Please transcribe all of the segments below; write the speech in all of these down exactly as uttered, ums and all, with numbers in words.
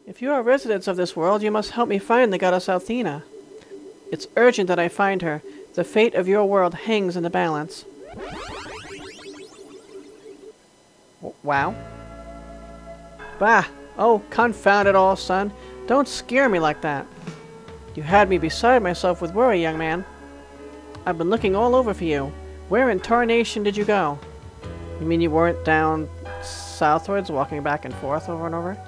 If you are residents of this world, you must help me find the goddess Althena. It's urgent that I find her. The fate of your world hangs in the balance. Wow. Bah! Oh, confound it all, son. Don't scare me like that. You had me beside myself with worry, young man. I've been looking all over for you. Where in tarnation did you go? You mean you weren't down southwards, walking back and forth over and over?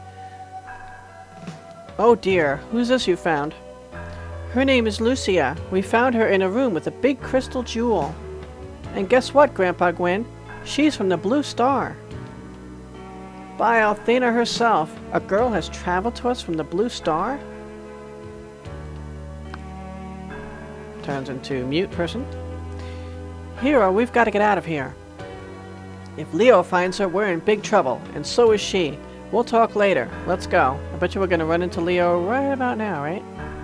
Oh dear, who's this you found? Her name is Lucia. We found her in a room with a big crystal jewel. And guess what, Grandpa Gwyn? She's from the Blue Star. By Althena herself, a girl has traveled to us from the Blue Star? Turns into mute person. Hero, we've got to get out of here. If Leo finds her, we're in big trouble, and so is she. We'll talk later. Let's go. I bet you we're going to run into Leo right about now, right?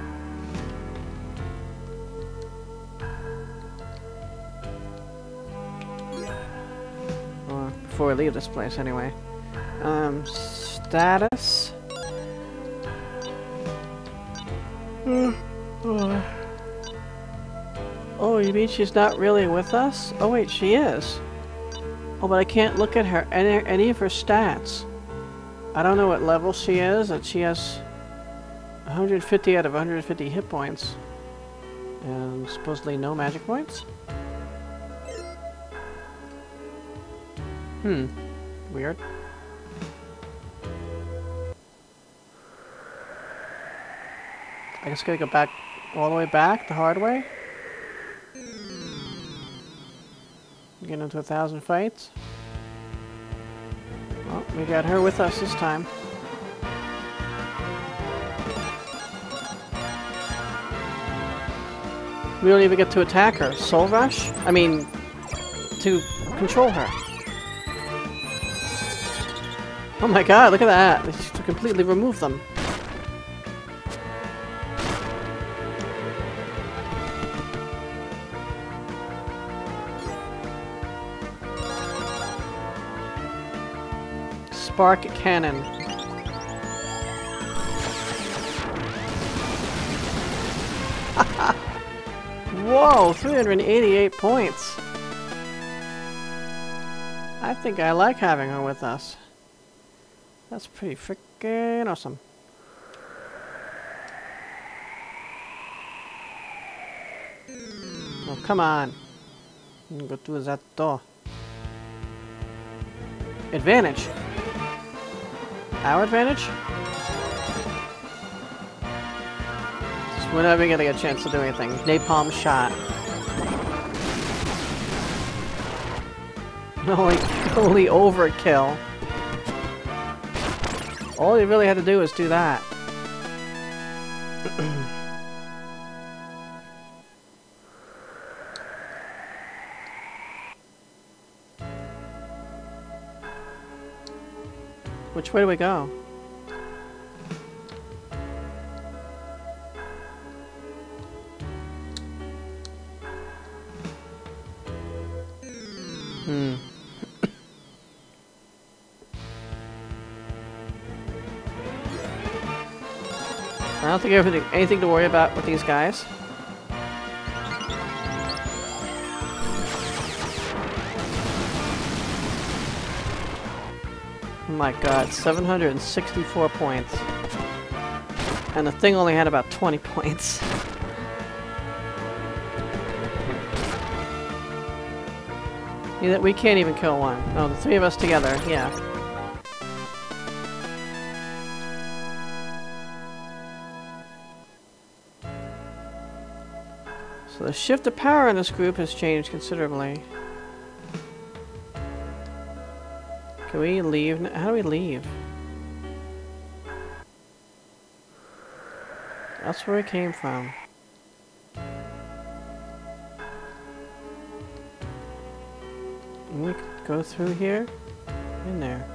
Or before we leave this place, anyway. Um, status. Oh, you mean she's not really with us? Oh wait, she is. Oh, but I can't look at her, any, any of her stats. I don't know what level she is, and she has one hundred fifty out of one hundred fifty hit points. And supposedly no magic points? Hmm. Weird. I guess I gotta go back, all the way back, the hard way? Get into a thousand fights. Well, we got her with us this time. We don't even get to attack her. Soul Rush? I mean, to control her. Oh my god, look at that! Just to completely remove them. Spark Cannon. Whoa, three hundred eighty-eight points. I think I like having her with us. That's pretty freaking awesome. Oh, come on. Go through that door. Advantage. Our advantage? Just we're not even gonna get a chance to do anything. Napalm shot. Holy, holy overkill. All you really had to do was do that. Which way do we go? Hmm. I don't think I have anything to worry about with these guys. Oh my god, seven hundred sixty-four points. And the thing only had about twenty points. Yeah, we can't even kill one. Oh, the three of us together, yeah. So the shift of power in this group has changed considerably. Can we leave? How do we leave? That's where we came from. And we could go through here? In there.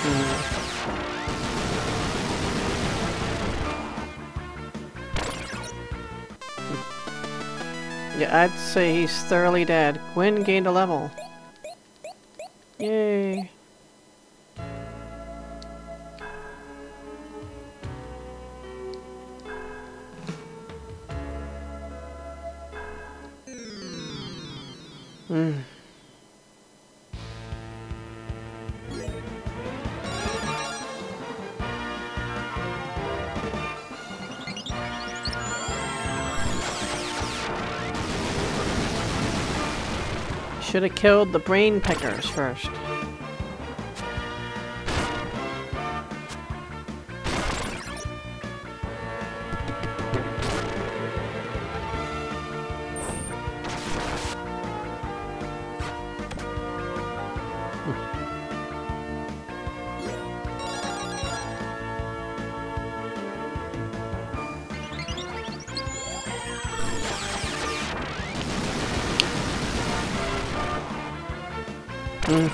Yeah, I'd say he's thoroughly dead. Gwyn gained a level. Yay. Hmm. Should have killed the brain pickers first. Mm.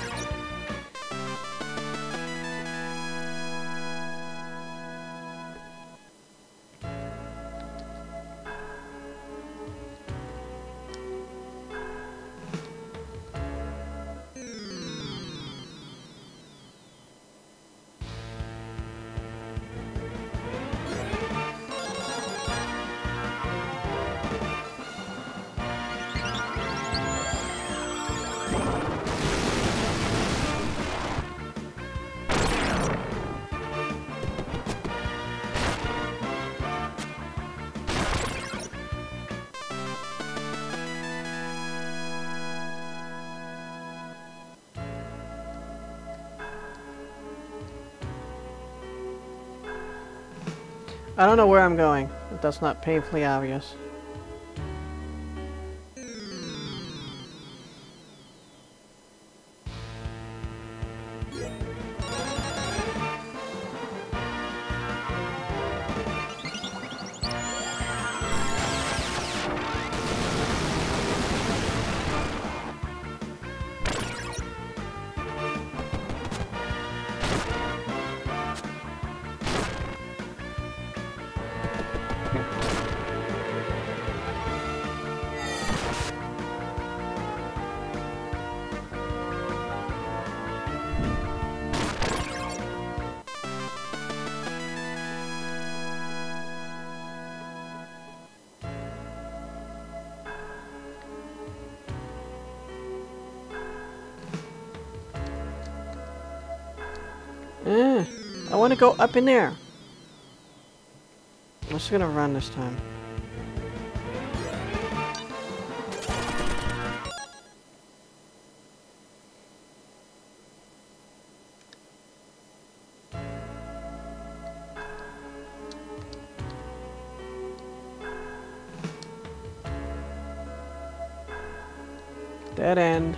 I don't know where I'm going, if that's not painfully obvious. Eh, I want to go up in there. I'm just gonna run this time. Dead end.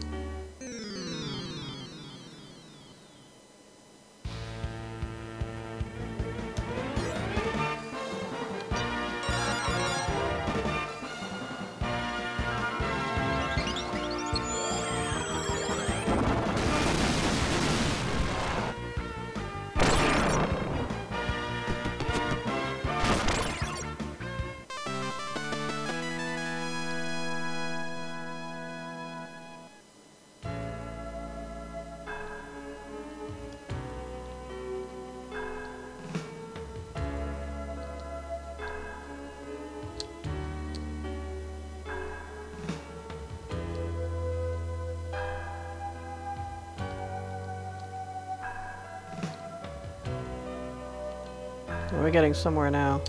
We're getting somewhere now.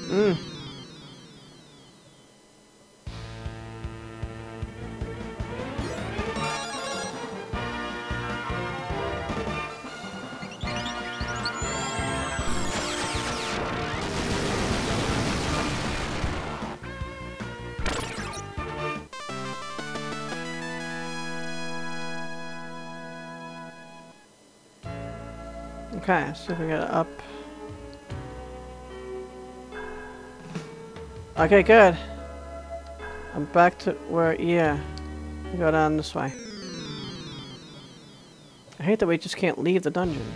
Mm. Okay, see if we get it up. Okay, good. I'm back to where, yeah. We go down this way. I hate that we just can't leave the dungeon.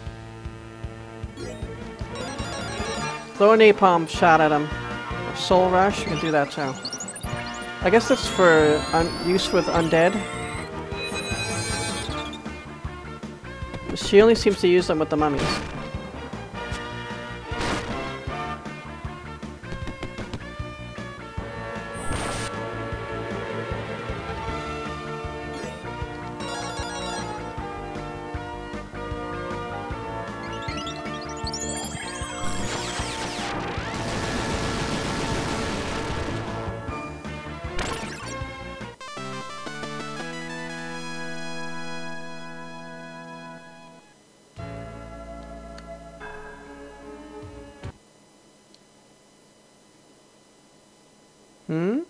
Throw a napalm shot at him. Or soul rush, we can do that too. I guess that's for un use with undead. She only seems to use them with the mummies. Hmm?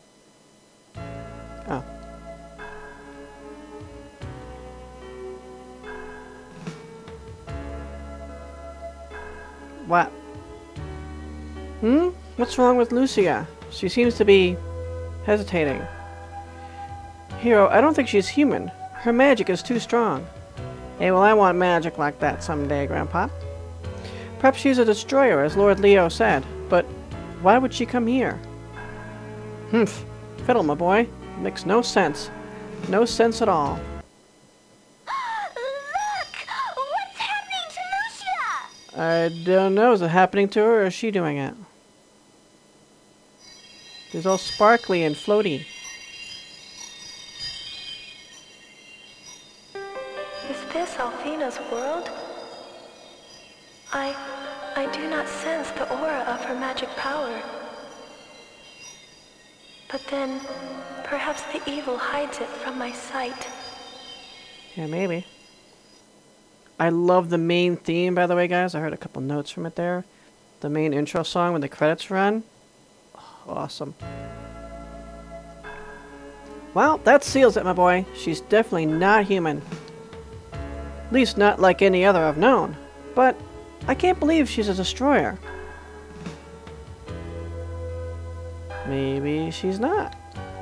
Oh. What? Hmm? What's wrong with Lucia? She seems to be hesitating. Hero, I don't think she's human. Her magic is too strong. Hey, well, I want magic like that someday, Grandpa. Perhaps she's a destroyer, as Lord Leo said, but why would she come here? Humph. Fiddle, my boy. Makes no sense. No sense at all. Look! What's happening to Lucia? I don't know. Is it happening to her, or is she doing it? She's all sparkly and floaty. Is this Althena's world? I... I do not sense the aura of her magic power. But then, perhaps the evil hides it from my sight. Yeah, maybe. I love the main theme, by the way, guys. I heard a couple notes from it there. The main intro song when the credits run. Oh, awesome. Well, that seals it, my boy. She's definitely not human. At least not like any other I've known. But I can't believe she's a destroyer. Maybe she's not.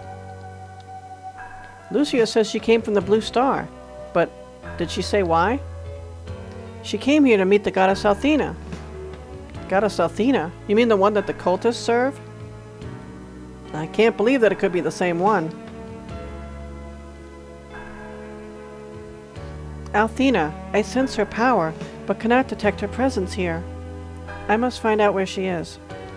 Lucia says she came from the Blue Star, but did she say why? She came here to meet the goddess Althena. Goddess Althena? You mean the one that the cultists serve? I can't believe that it could be the same one. Althena, I sense her power, but cannot detect her presence here. I must find out where she is.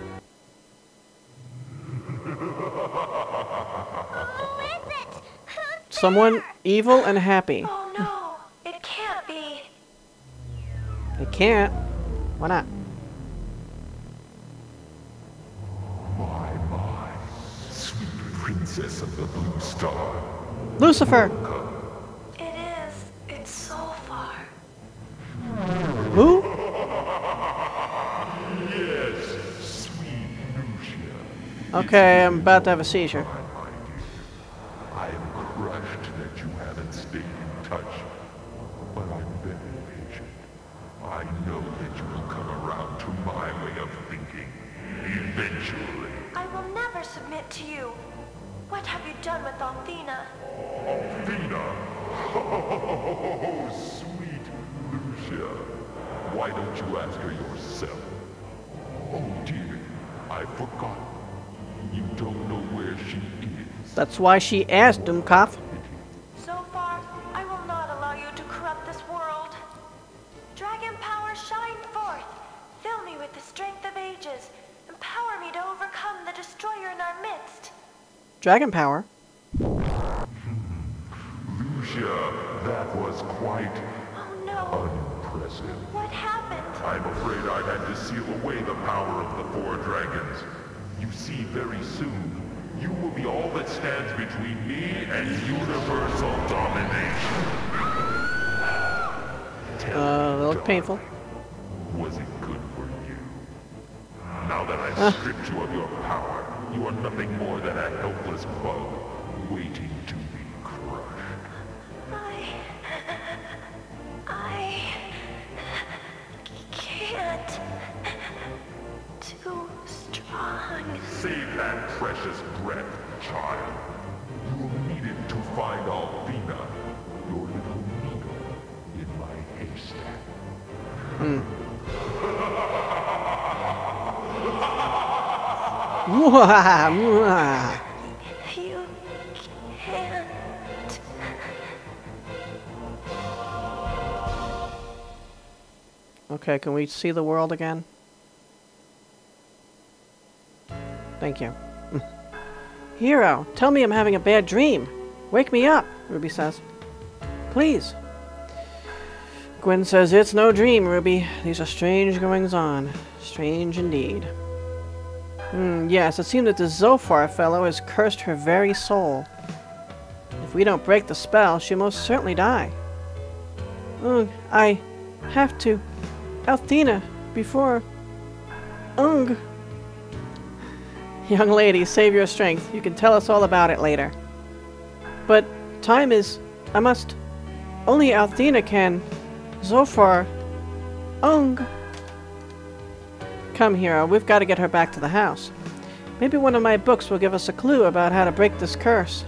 Someone evil and happy. Oh no, it can't be. It can't. Why not? My, my, sweet princess of the Blue Star. Lucifer! It is. It's Zophar. Who? Yes, sweet Lucia. Okay, I'm about to have a seizure. I am crushed that you haven't stayed in touch, but I'm very patient. I know that you will come around to my way of thinking, eventually. I will never submit to you. What have you done with Althena? Althena! Oh, sweet Lucia. Why don't you ask her yourself? Oh dear, I forgot. You don't know where she is. That's why she asked him, Koff. Zophar, I will not allow you to corrupt this world. Dragon power, shine forth. Fill me with the strength of ages. Empower me to overcome the destroyer in our midst. Dragon power? Lucia, that was quite Oh no. unimpressive. was him. What happened? I'm afraid I had to seal away the power of the four dragons. You see, very soon, you will be all that stands between me and universal domination. Tell Uh, they look me, painful. was it good for you? Now that I've Uh. stripped you of your power, you are nothing more than a helpless bug, waiting to be crushed. I... I... can't... Too strong. Save that precious breath, child. You will need it to find Althena, your little needle in my haystack. Mwah, mwah. You can't... Okay, can we see the world again? Thank you. Hero, tell me I'm having a bad dream. Wake me up, Ruby says. Please. Gwen says, it's no dream, Ruby. These are strange goings-on. Strange indeed. Hmm, yes, it seems that the Zophar fellow has cursed her very soul. If we don't break the spell, she'll most certainly die. Ugh, I have to... Althena, before... Ugh. Young lady, save your strength. You can tell us all about it later. But time is... I must... Only Althena can... Zophar... Ung... Come, Hero. We've got to get her back to the house. Maybe one of my books will give us a clue about how to break this curse.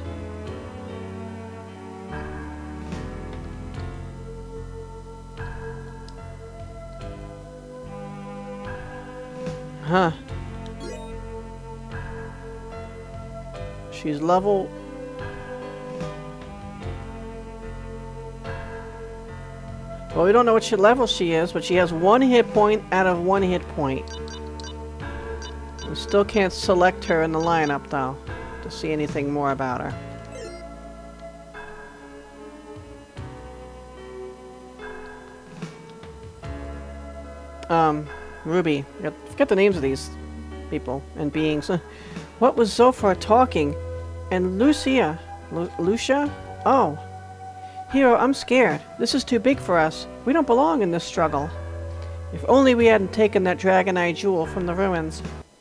Huh. She's level... Well, we don't know what she level she is, but she has one hit point out of one hit point. We still can't select her in the lineup, though, to see anything more about her. Um, Ruby. I forget the names of these people and beings. What was Zophar talking? And Lucia? Lu Lucia? Oh. Hero, I'm scared. This is too big for us. We don't belong in this struggle. If only we hadn't taken that Dragon Eye jewel from the ruins.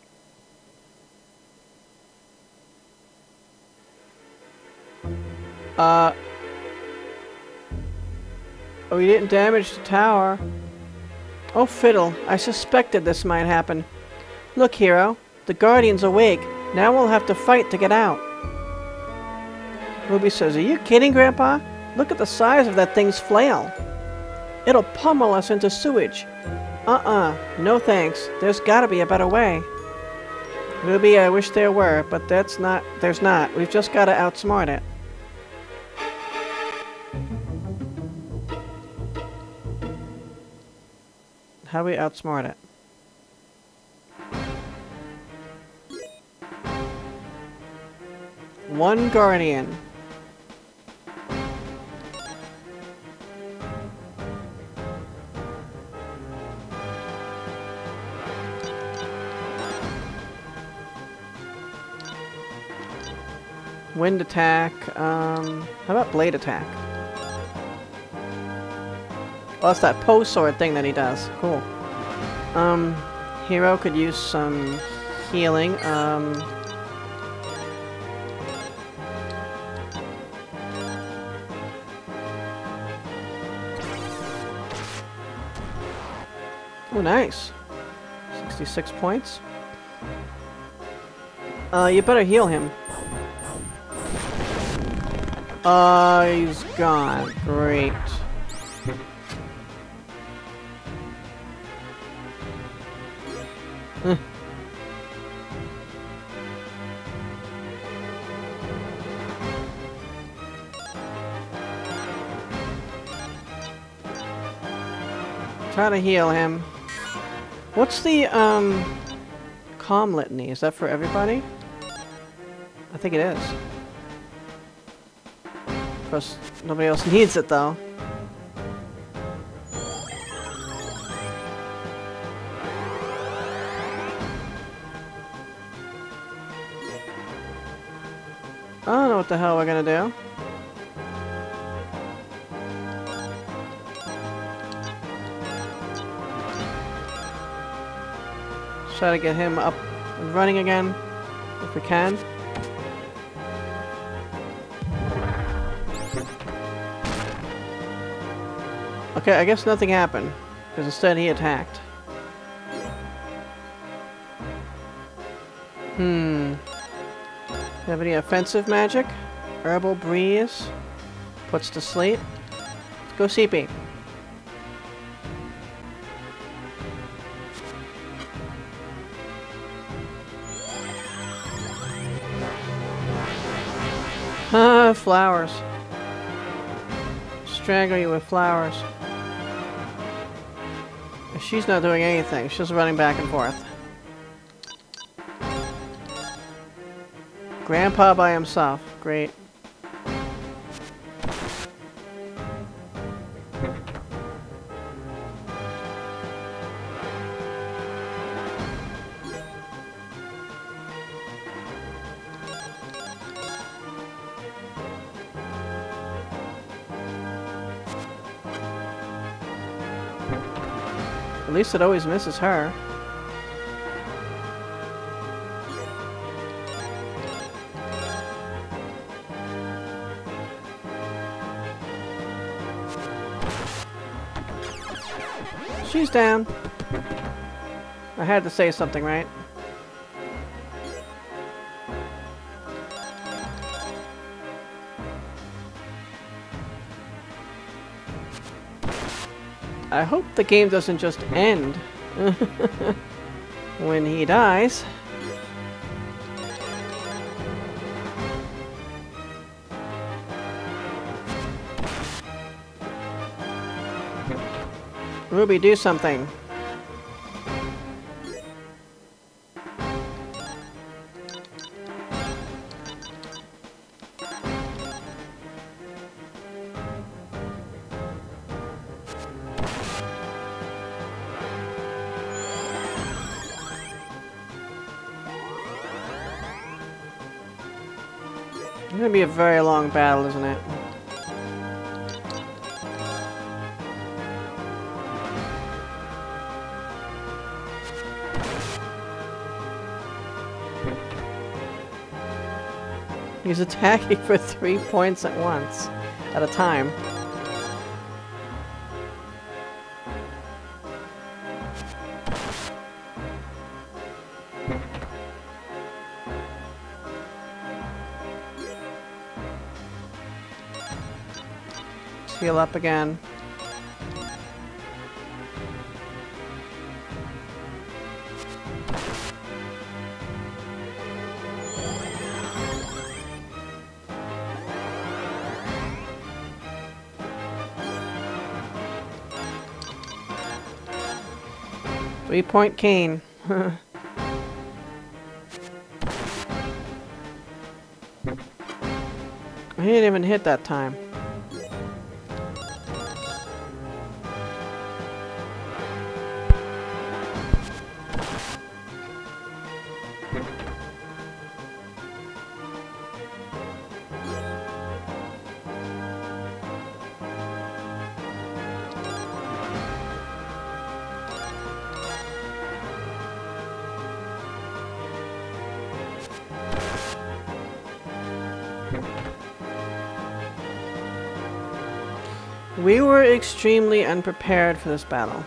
Uh... Oh, we didn't damage the tower. Oh, fiddle. I suspected this might happen. Look, Hero. The Guardian's awake. Now we'll have to fight to get out. Ruby says, are you kidding, Grandpa? Look at the size of that thing's flail. It'll pummel us into sewage. Uh-uh. No thanks. There's gotta be a better way. Ruby, I wish there were, but that's not... There's not. We've just gotta outsmart it. How do we outsmart it? One Guardian. Wind attack. Um, how about blade attack? Oh, that's that post sword thing that he does. Cool. Um, Hero could use some healing. Um, oh, nice. sixty-six points. Uh, you better heal him. Uh, he's gone. Great. Huh. Try to heal him. What's the, um, Calm Litany? Is that for everybody? I think it is. Of course, nobody else needs it, though. I don't know what the hell we're gonna do. Try to get him up and running again, if we can. Okay, I guess nothing happened, because instead he attacked. Hmm. Do you have any offensive magic? Herbal breeze. Puts to sleep. Let's go C P. Ah, flowers. Strangle you with flowers. She's not doing anything. She's just running back and forth. Grandpa by himself. Great. At least it always misses her. She's down. I had to say something, right? I hope the game doesn't just end when he dies. Ruby, do something. It's gonna be a very long battle, isn't it? He's attacking for three points at once, at a time. Heal up again. Three-point cane. I didn't even hit that time. We were extremely unprepared for this battle.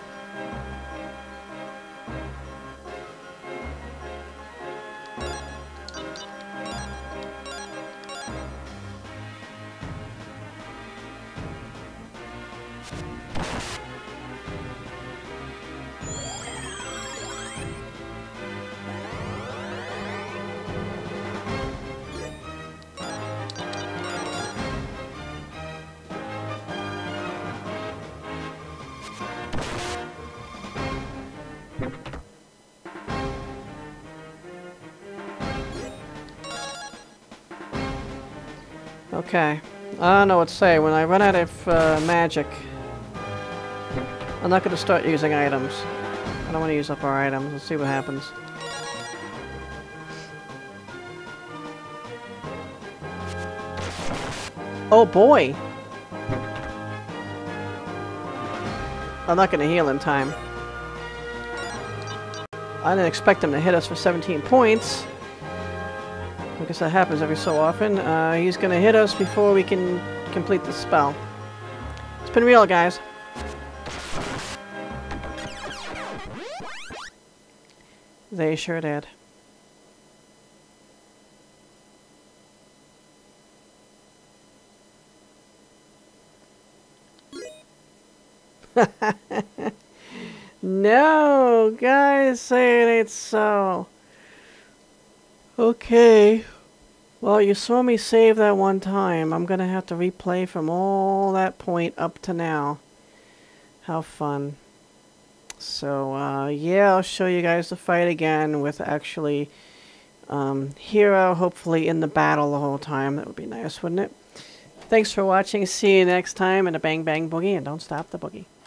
Okay. I don't know what to say. When I run out of uh, magic, I'm not going to start using items. I don't want to use up our items. Let's see what happens. Oh boy! I'm not going to heal in time. I didn't expect him to hit us for seventeen points. I guess that happens every so often. Uh, he's going to hit us before we can complete the spell. It's been real, guys. They sure did. No, guys, say it ain't so. Okay. Well, you saw me save that one time. I'm gonna have to replay from all that point up to now. How fun. So, uh, yeah, I'll show you guys the fight again with actually um, Hero, hopefully in the battle the whole time. That would be nice, wouldn't it? Thanks for watching. See you next time in a Bang Bang Boogie, and don't stop the boogie.